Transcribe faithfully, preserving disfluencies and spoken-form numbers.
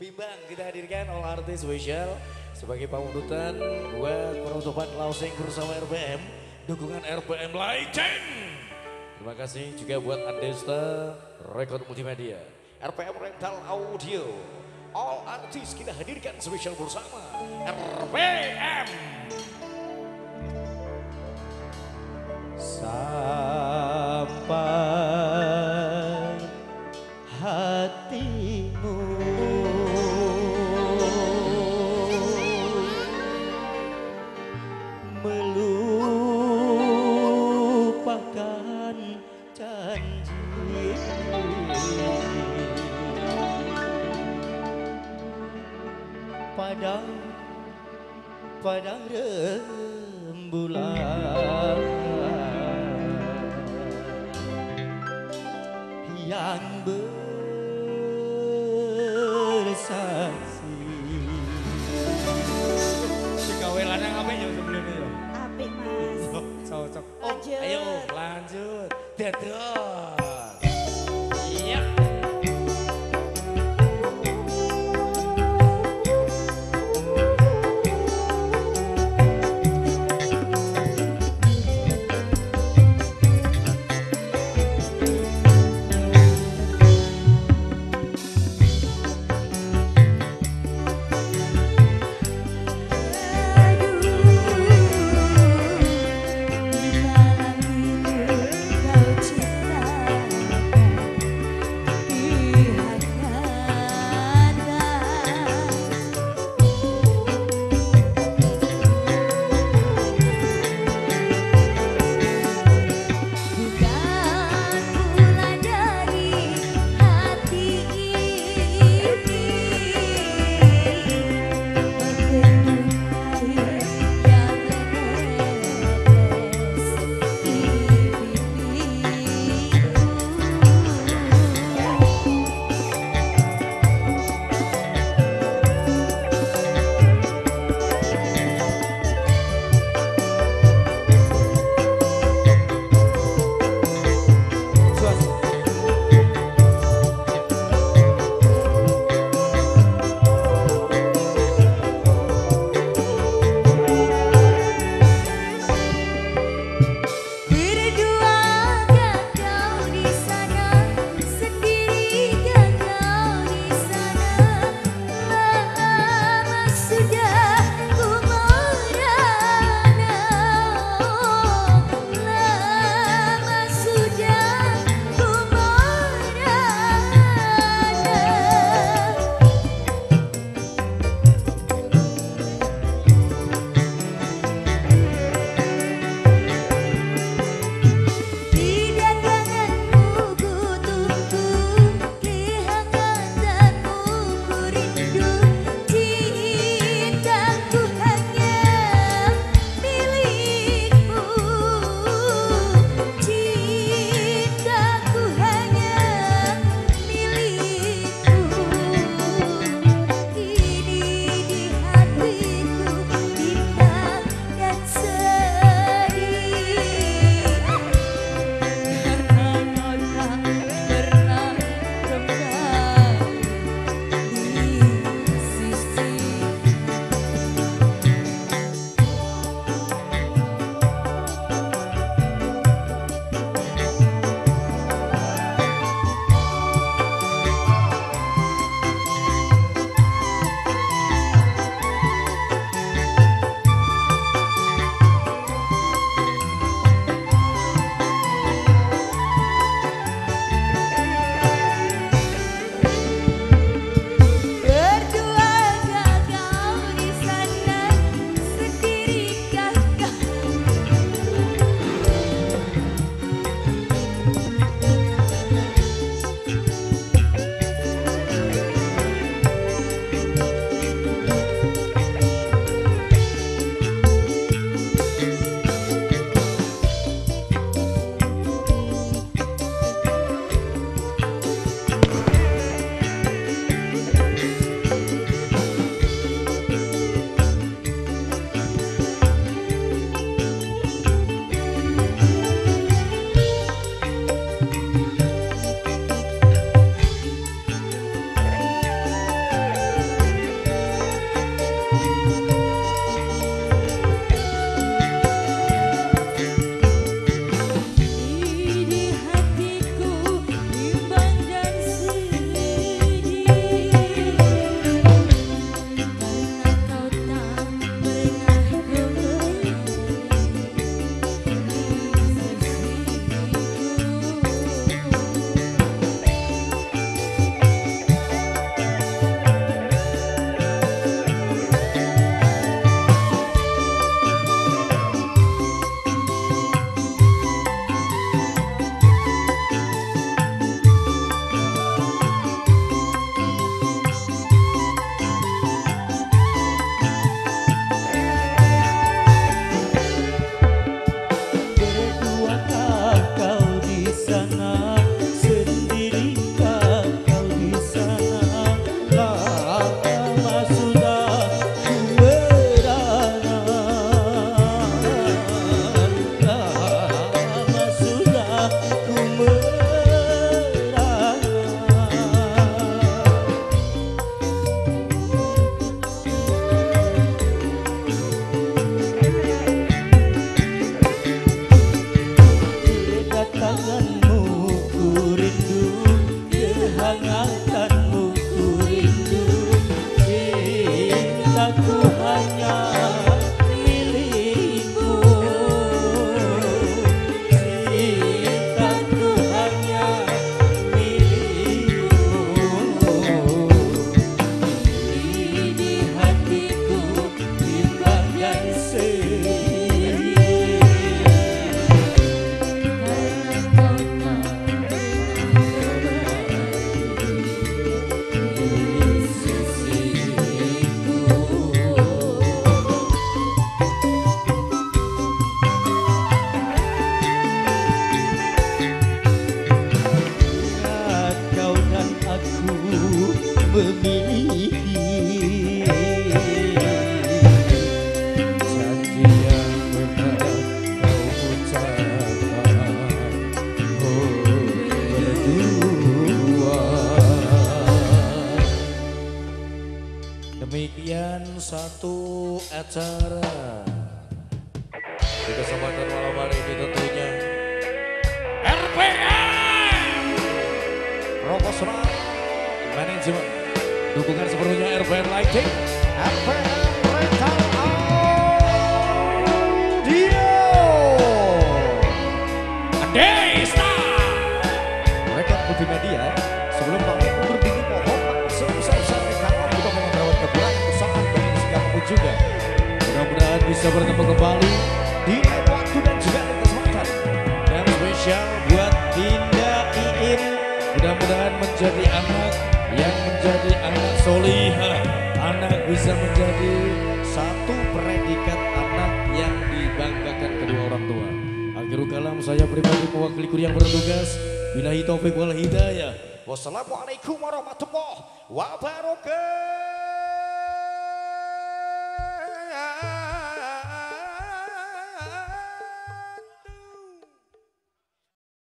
Bimbang kita hadirkan all artis special sebagai panutan buat penutupan closing bersama R P M, dukungan R P M Legend. Terima kasih juga buat Andesta Record Multimedia, R P M Rental Audio, all artis kita hadirkan special bersama R P M. Sampai hatimu melupakan janji padang padang rembulan yang bersaksi. Gawe lanang apa ya sebelumnya ya? Apik mas. Cocok. Oh, Lanjut. ayo lanjut. Dedot. Iya. memiliki janji yang pernah kau ucapkan, oh berdua. Demikian satu acara di kesempatan malam hari ini tentunya R P M Rokok Serat Manajemen, dukungan sepenuhnya R P M Lighting, R P M Rental Audio, Andesta. Mereka Putri Media sebelum pamit undur diri mohon maaf sebesar-besarnya karena kita memang merawat kekurangan kesalahan bagi siapapun juga. Mudah-mudahan bisa bertemu kembali Di lain waktu dan juga lain kesempatan. dan spesial buat Dinda Iin. Mudah-mudahan menjadi anak yang menjadi anak solihah, anak bisa menjadi satu predikat anak yang dibanggakan kedua orang tua. Akhirul kalam, saya pribadi mewakili kru yang bertugas. Billahi taufik wal hidayah. Wassalamualaikum warahmatullahi wabarakatuh.